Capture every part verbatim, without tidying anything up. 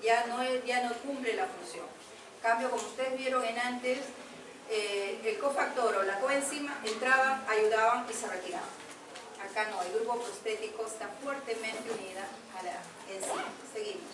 ya no, ya no cumple la función. En cambio, como ustedes vieron en antes, eh, el cofactor o la coenzima entraban, ayudaban y se retiraban. Acá no, el grupo prostético está fuertemente unida a la enzima. Seguimos.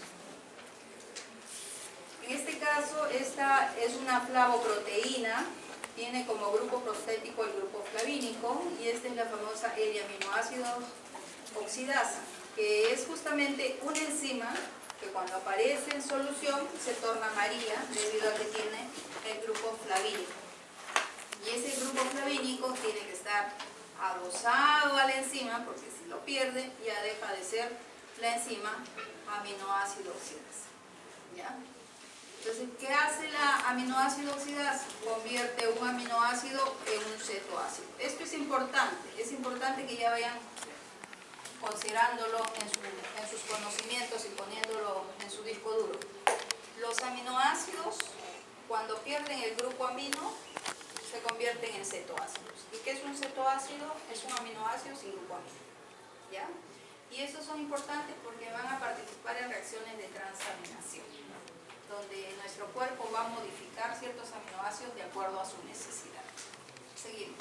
En este caso, esta es una flavoproteína, tiene como grupo prostético el grupo flavínico, y esta es la famosa L-aminoácido oxidasa, que es justamente una enzima que cuando aparece en solución se torna amarilla debido a que tiene el grupo flavínico. Y ese grupo flavínico tiene que estar adosado a la enzima, porque si lo pierde ya deja de ser la enzima aminoácido oxidasa. ¿Ya? Entonces, ¿qué hace la aminoácido oxidasa? Convierte un aminoácido en un cetoácido. Esto es importante, es importante que ya vayan considerándolo en, su, en sus conocimientos y poniéndolo en su disco duro. Los aminoácidos, cuando pierden el grupo amino, se convierten en cetoácidos. ¿Y qué es un cetoácido? Es un aminoácido sin grupo amino. ¿Ya? Y estos son importantes porque van a participar en reacciones de transaminación, donde nuestro cuerpo va a modificar ciertos aminoácidos de acuerdo a su necesidad. Seguimos.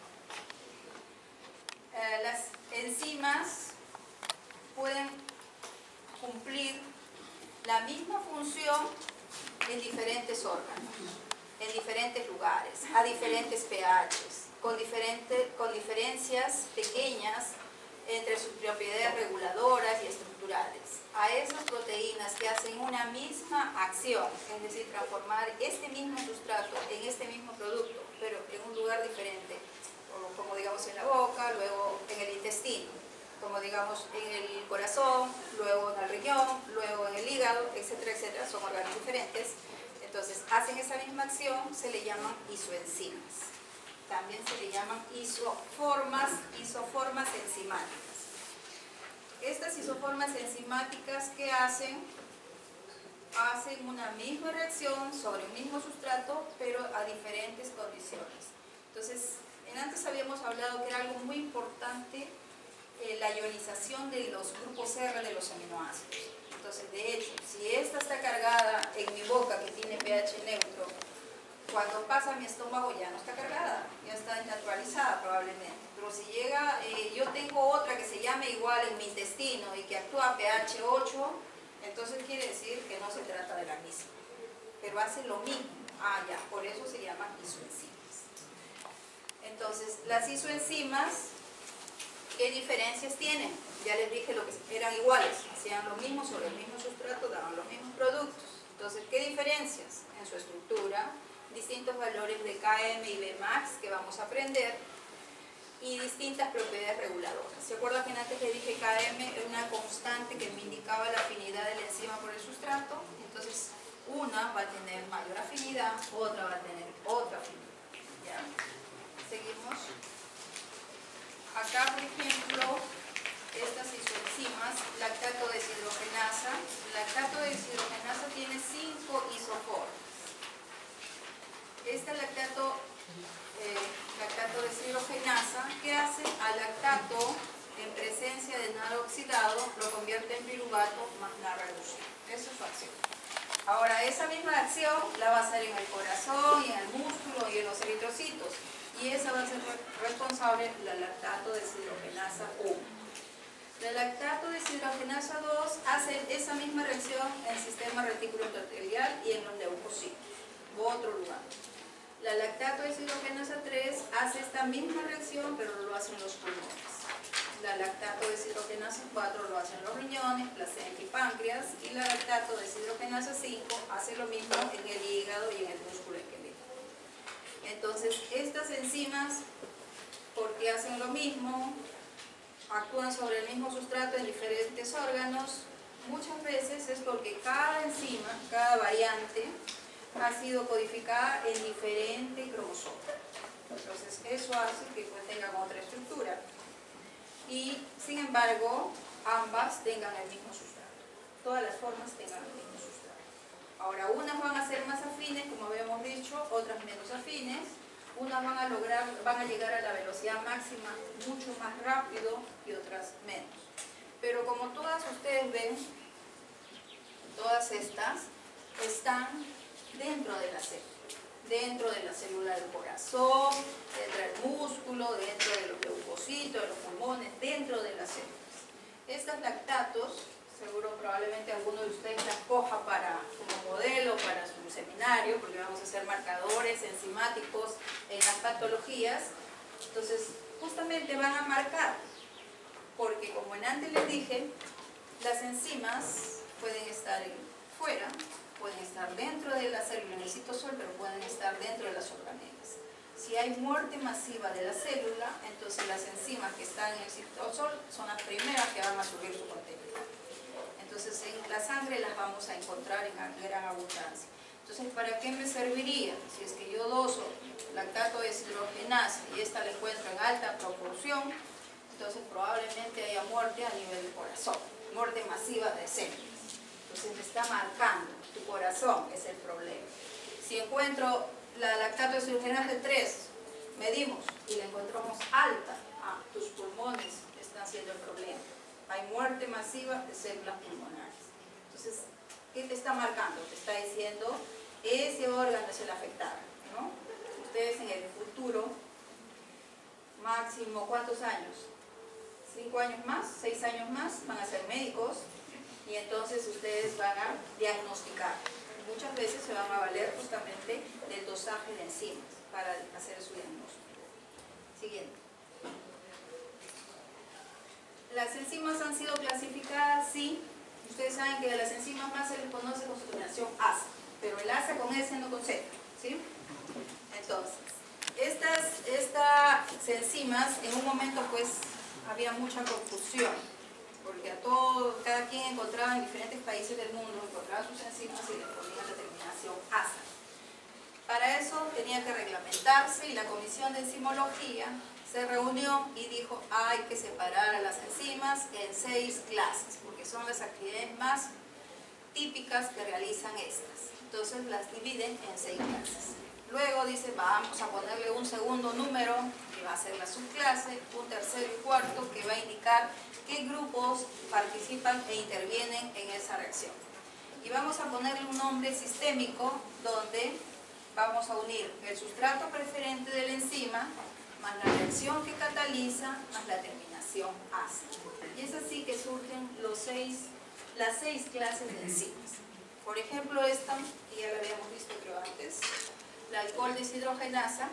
Eh, las enzimas pueden cumplir la misma función en diferentes órganos, en diferentes lugares, a diferentes pHs, con, diferente, con diferencias pequeñas entre sus propiedades reguladoras y estructurales. A esas proteínas que hacen una misma acción, es decir, transformar este mismo sustrato en este mismo producto, pero en un lugar diferente, como digamos en la boca, luego en el intestino, como digamos en el corazón, luego en el riñón, luego en el hígado, etcétera, etcétera, son órganos diferentes. Entonces, hacen esa misma acción, se le llaman isoenzimas. También se le llaman isoformas, isoformas enzimáticas. Estas isoformas enzimáticas, ¿qué hacen? Hacen una misma reacción sobre un mismo sustrato, pero a diferentes condiciones. Entonces, en antes habíamos hablado que era algo muy importante eh, la ionización de los grupos R de los aminoácidos. Entonces, de hecho, si esta está cargada en mi boca, que tiene pH neutro, cuando pasa a mi estómago ya no está cargada, ya está naturalizada probablemente. Pero si llega, eh, yo tengo otra que se llame igual en mi intestino y que actúa a pH ocho, entonces quiere decir que no se trata de la misma, pero hace lo mismo. Ah, ya, por eso se llaman isoenzimas. Entonces, las isoenzimas, ¿qué diferencias tienen? Ya les dije lo que eran iguales, hacían lo mismo sobre el mismo sustrato, daban los mismos productos. Entonces, ¿qué diferencias? En su estructura, distintos valores de K M y B max que vamos a aprender, y distintas propiedades reguladoras. ¿Se acuerdan que antes le dije K M es una constante que me indicaba la afinidad de la enzima por el sustrato? Entonces, una va a tener mayor afinidad, otra va a tener otra afinidad. ¿Ya? Seguimos. Acá, por ejemplo, estas isoenzimas, lactato deshidrogenasa. Lactato deshidrogenasa tiene cinco isoformas. Esta lactato, eh, lactato deshidrogenasa, ¿qué hace? Al lactato, en presencia de NAD oxidado, lo convierte en piruvato más NAD reducido. Esa es su acción. Ahora, esa misma acción la va a hacer en el corazón, y en el músculo y en los eritrocitos. Y esa va a ser responsable la lactato deshidrogenasa uno. La lactato deshidrogenasa dos hace esa misma reacción en el sistema retículo endotelial y en los leucocitos, u otro lugar. La lactato deshidrogenasa tres hace esta misma reacción, pero lo hace en los pulmones. La lactato deshidrogenasa cuatro lo hace en los riñones, placenta y páncreas. Y la lactato deshidrogenasa cinco hace lo mismo en el hígado y en el músculo esquelético. Entonces, estas enzimas, porque hacen lo mismo, actúan sobre el mismo sustrato en diferentes órganos, muchas veces es porque cada enzima, cada variante, ha sido codificada en diferente cromosoma. Entonces, eso hace que pues, tengan otra estructura. Y, sin embargo, ambas tengan el mismo sustrato. Todas las formas tengan el mismo sustrato. Ahora, unas van a ser más afines, como habíamos dicho, otras menos afines. Unas van a lograr, van a llegar a la velocidad máxima mucho más rápido y otras menos. Pero como todas ustedes ven, todas estas, están dentro de la célula. Dentro de la célula del corazón, dentro del músculo, dentro de los leucocitos, de los pulmones, dentro de las células. Estas lactatos, seguro probablemente alguno de ustedes las coja para, como modelo para su seminario, porque vamos a hacer marcadores enzimáticos en las patologías. Entonces, justamente van a marcar, porque como en antes les dije, las enzimas pueden estar fuera, pueden estar dentro de la célula en el citosol, pero pueden estar dentro de las organelas. Si hay muerte masiva de la célula, entonces las enzimas que están en el citosol son las primeras que van a subir su contenido. Entonces en la sangre las vamos a encontrar en gran abundancia. Entonces, ¿para qué me serviría? Si es que yo doso lactato deshidrogenasa y esta la encuentro en alta proporción, entonces probablemente haya muerte a nivel del corazón, muerte masiva de células. Entonces me está marcando, tu corazón es el problema. Si encuentro la lactato deshidrogenasa de tres, medimos y la encontramos alta, ah, tus pulmones están siendo el problema. Hay muerte masiva de células pulmonares. Entonces, ¿qué te está marcando? Te está diciendo, ese órgano es el afectado, ¿no? Ustedes en el futuro, máximo, ¿cuántos años? ¿Cinco años más? ¿Seis años más? Van a ser médicos y entonces ustedes van a diagnosticar. Muchas veces se van a valer justamente del dosaje de enzimas para hacer su diagnóstico. Siguiente. Las enzimas han sido clasificadas, sí. Ustedes saben que de las enzimas más se les conoce con su terminación asa, pero el asa con S no con Z, ¿sí? Entonces, estas, estas enzimas en un momento pues había mucha confusión, porque a todo, cada quien encontraba en diferentes países del mundo, encontraba sus enzimas y le ponían la terminación asa. Para eso tenía que reglamentarse y la Comisión de Enzimología se reunió y dijo, hay que separar a las enzimas en seis clases, porque son las actividades más típicas que realizan estas. Entonces las dividen en seis clases. Luego dice, vamos a ponerle un segundo número, que va a ser la subclase, un tercero y cuarto, que va a indicar qué grupos participan e intervienen en esa reacción. Y vamos a ponerle un nombre sistémico, donde vamos a unir el sustrato preferente de la enzima, más la reacción que cataliza, más la terminación asa. Y es así que surgen los seis, las seis clases de enzimas. Por ejemplo, esta, que ya la habíamos visto creo antes, la alcohol deshidrogenasa.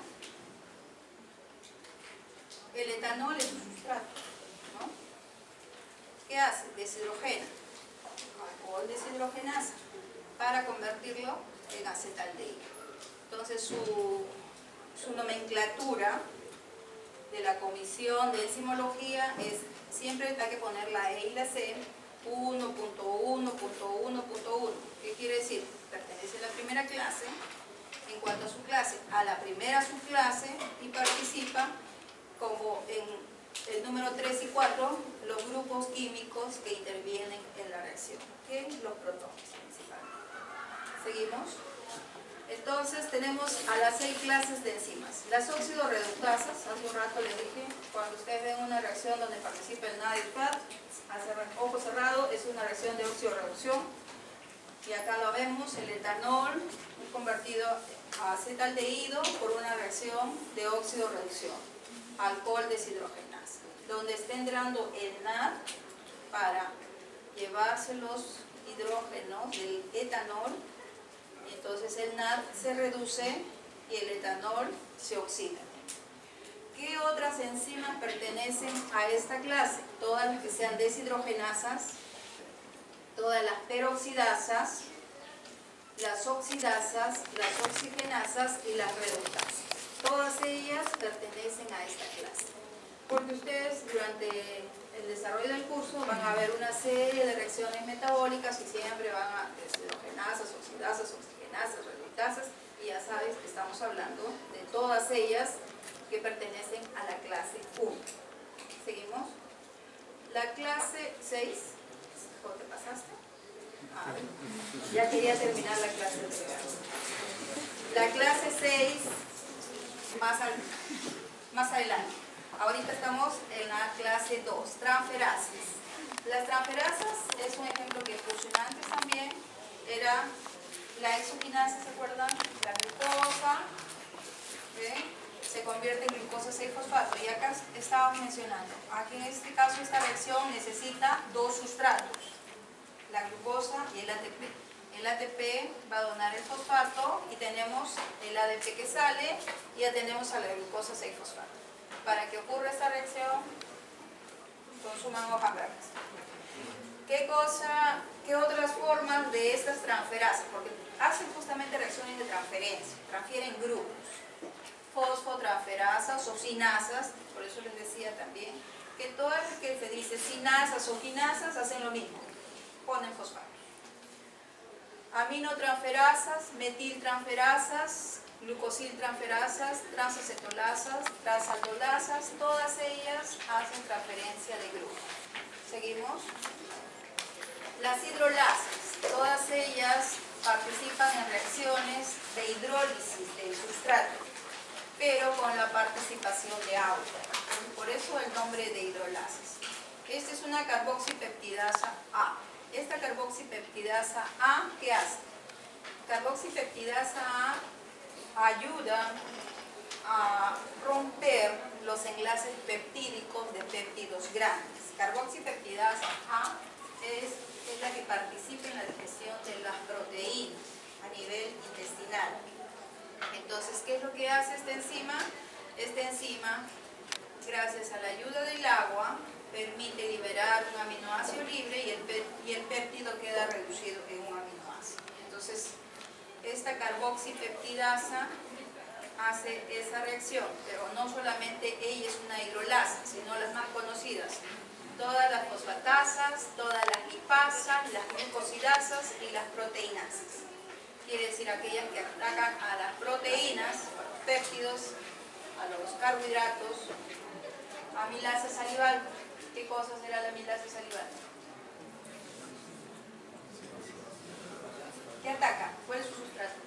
El etanol es un sustrato, ¿no? ¿Qué hace? Deshidrogena, alcohol deshidrogenasa, para convertirlo en acetaldehído. Entonces su, su nomenclatura de la Comisión de Enzimología es, siempre hay que poner la E y la C, uno punto uno punto uno punto uno. ¿Qué quiere decir? Pertenece a la primera clase, en cuanto a su clase, a la primera subclase, y participa como en el número tres y cuatro, los grupos químicos que intervienen en la reacción, que los protones principalmente. Seguimos. Entonces tenemos a las seis clases de enzimas. Las oxidorreductasas, hace un rato les dije, cuando ustedes ven una reacción donde participa el N A D y el F A D, ojo cerrado, es una reacción de oxidorreducción. Y acá lo vemos, el etanol es convertido a acetaldehído por una reacción de óxido-reducción, alcohol deshidrogenasa, donde está entrando el N A D para llevarse los hidrógenos del etanol, y entonces el N A D se reduce y el etanol se oxida. ¿Qué otras enzimas pertenecen a esta clase? Todas las que sean deshidrogenasas, todas las peroxidasas, las oxidasas, las oxigenasas y las reductasas. Todas ellas pertenecen a esta clase. Porque ustedes durante el desarrollo del curso van a ver una serie de reacciones metabólicas y siempre van a deshidrogenasas, oxidasas, oxigenasas, reductasas, y ya sabes que estamos hablando de todas ellas que pertenecen a la clase uno. ¿Seguimos? La clase seis, ¿cómo te pasaste? Ah, ya quería terminar la clase tres. La clase seis, más, al, más adelante. Ahorita estamos en la clase dos, transferasas. Las transferasas es un ejemplo que fusionantes también era la exoquinasa, ¿se acuerdan? La glucosa, ¿eh? Se convierte en glucosa seis fosfato. Y acá estábamos mencionando, aquí en este caso esta reacción necesita dos sustratos, la glucosa y el A T P. El A T P va a donar el fosfato y tenemos el A D P que sale y ya tenemos a la glucosa seis fosfato. Para que ocurra esta reacción, consuman hojas verdes. ¿Qué cosa, qué otras formas de estas transferasas? Porque hacen justamente reacciones de transferencia, transfieren grupos. Fosfotransferasas o sinasas, por eso les decía también que todas las que se dice sinasas o quinasas hacen lo mismo, ponen fosfato. Aminotransferasas, metiltransferasas, glucosiltransferasas, transacetolasas, transaldolasas, todas ellas hacen transferencia de grupo. Seguimos. Las hidrolasas, todas ellas participan en reacciones de hidrólisis del sustrato, pero con la participación de agua. Por eso el nombre de hidrolasas. Esta es una carboxipeptidasa A. Esta carboxipeptidasa A, ¿qué hace? Carboxipeptidasa A ayuda a romper los enlaces peptídicos de péptidos grandes. Carboxipeptidasa A es, es la que participa en la digestión de las proteínas a nivel intestinal. Entonces, ¿qué es lo que hace esta enzima? Esta enzima, gracias a la ayuda del agua, permite liberar un aminoácido libre y el, y el péptido queda reducido en un aminoácido. Entonces, esta carboxipeptidasa hace esa reacción, pero no solamente ella es una hidrolasa, sino las más conocidas. Todas las fosfatasas, todas las lipasas, las glucosidasas y las proteinasas. Quiere decir aquellas que atacan a las proteínas, a los péptidos, a los carbohidratos. Amilasa salival. ¿Qué cosa será la amilasa salival? ¿Qué ataca? ¿Cuál es su sustrato?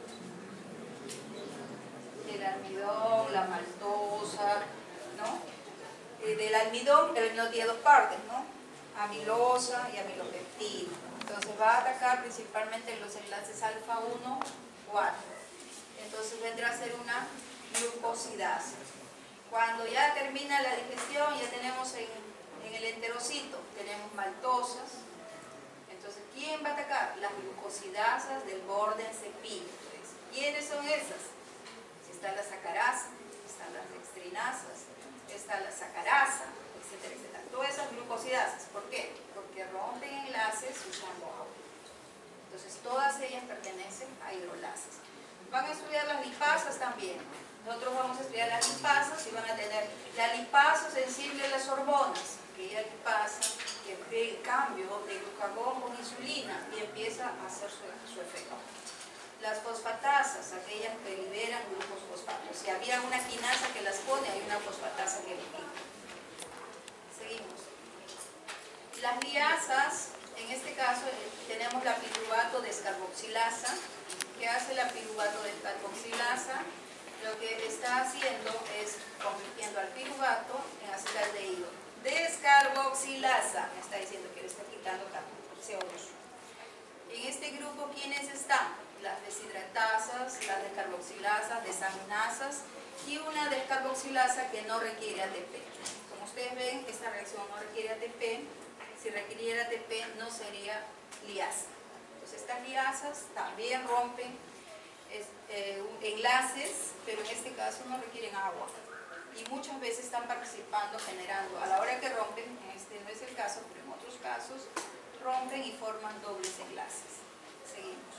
El almidón, la maltosa, ¿no? Eh, del almidón, el almidón tiene dos partes, ¿no? Amilosa y amilopeptina. Entonces va a atacar principalmente los enlaces alfa uno, cuatro. Entonces vendrá a ser una glucosidasa. Cuando ya termina la digestión, ya tenemos en, en el enterocito, tenemos maltosas. Entonces, ¿quién va a atacar? Las glucosidasas del borde en cepillo. Entonces, ¿quiénes son esas? Está la sacarasa, están las dextrinasas, está la sacarasa, etcétera, etcétera. Todas esas glucosidasas. ¿Por qué? Porque rompen enlaces usando agua. Entonces, todas ellas pertenecen a hidrolasas. Van a estudiar las lipasas también. Nosotros vamos a estudiar las lipasas y van a tener la lipasa sensible a las hormonas, aquella lipasa que ve el cambio de glucagón con insulina y empieza a hacer su, su efecto. Las fosfatasas, aquellas que liberan grupos fosfatos. Si había una quinasa que las pone, hay una fosfatasa que los quita. Seguimos. Las liasas, en este caso tenemos la piruvato descarboxilasa. ¿Qué hace la piruvato descarboxilasa? Lo que está haciendo es convirtiendo al piruvato en acetaldehído. Descarboxilasa, me está diciendo que le está quitando C O dos. En este grupo, ¿quiénes están? Las deshidratasas, las descarboxilasas, desaminasas y una descarboxilasa que no requiere A T P. Como ustedes ven, esta reacción no requiere A T P. Si requiriera A T P, no sería liasa. Entonces, estas liasas también rompen eh, enlaces, pero en este caso no requieren agua. Y muchas veces están participando, generando. A la hora que rompen, en este no es el caso, pero en otros casos, rompen y forman dobles enlaces. Seguimos.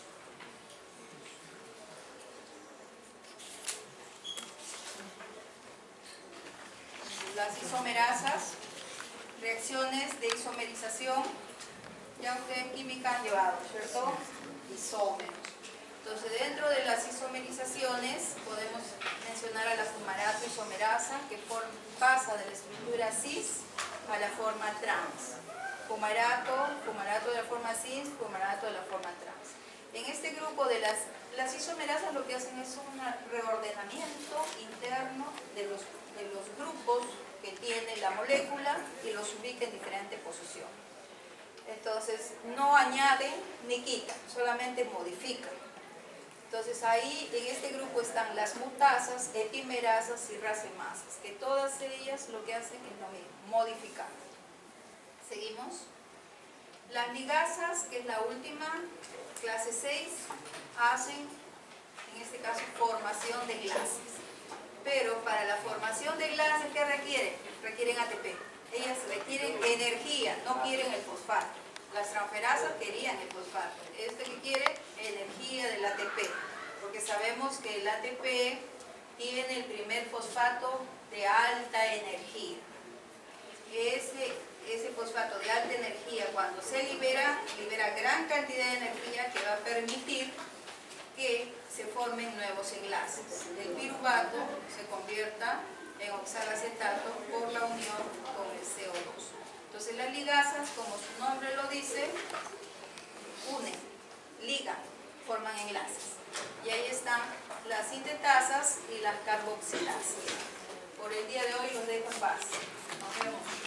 Las isomerasas, reacciones de isomerización, ya ustedes en química han llevado, ¿cierto? Isómeros. Entonces, dentro de las isomerizaciones podemos mencionar a la fumarato isomerasa, que forma, pasa de la estructura cis a la forma trans. Fumarato, fumarato de la forma cis, fumarato de la forma trans. En este grupo de las, las isomerasas lo que hacen es un reordenamiento interno de los, de los grupos que tiene la molécula y los ubica en diferentes posiciones. Entonces no añaden ni quitan, solamente modifican. Entonces ahí en este grupo están las mutasas, epimerasas y racemasas, que todas ellas lo que hacen es lo mismo, modificar. Seguimos. Las ligasas, que es la última, clase seis, hacen, en este caso, formación de enlaces. Pero para la formación de enlaces, ¿qué requieren? Requieren A T P. Ellas requieren energía, no quieren el fosfato. Las transferasas querían el fosfato. Este que quiere, energía del A T P. Porque sabemos que el A T P tiene el primer fosfato de alta energía. Ese, ese fosfato de alta energía, cuando se libera, libera gran cantidad de energía que va a permitir que se formen nuevos enlaces. El piruvato se convierta en oxalacetato por la unión con el C O dos. Entonces las ligasas, como su nombre lo dice, unen, ligan, forman enlaces. Y ahí están las sintetasas y las carboxilasas. Por el día de hoy los dejo en paz. Nos vemos.